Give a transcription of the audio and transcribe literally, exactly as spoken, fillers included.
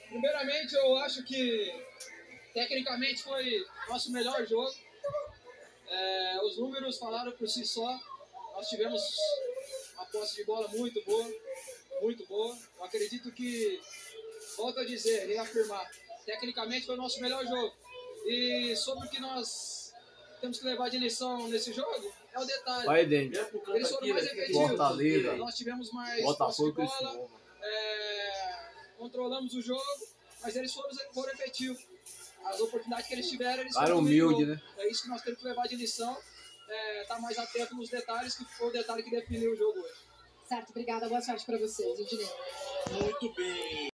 Primeiramente, eu acho que tecnicamente foi nosso melhor jogo. É, os números falaram por si só. Nós tivemos uma posse de bola muito boa, muito boa. Eu acredito que, volto a dizer, reafirmar, tecnicamente foi o nosso melhor jogo. E sobre o que nós temos que levar de lição nesse jogo, é o detalhe. Vai dentro. Eles foram mais efetivos. Fortaleza. Nós tivemos mais Botafogo posse de bola, é, controlamos o jogo, mas eles foram, foram efetivos. As oportunidades que eles tiveram, eles Cara foram humilde, né? É isso que nós temos que levar de lição. É, tá mais atento nos detalhes, que foi o detalhe que definiu o jogo hoje. Certo, obrigada. Boa sorte para vocês, Ednei. Muito bem.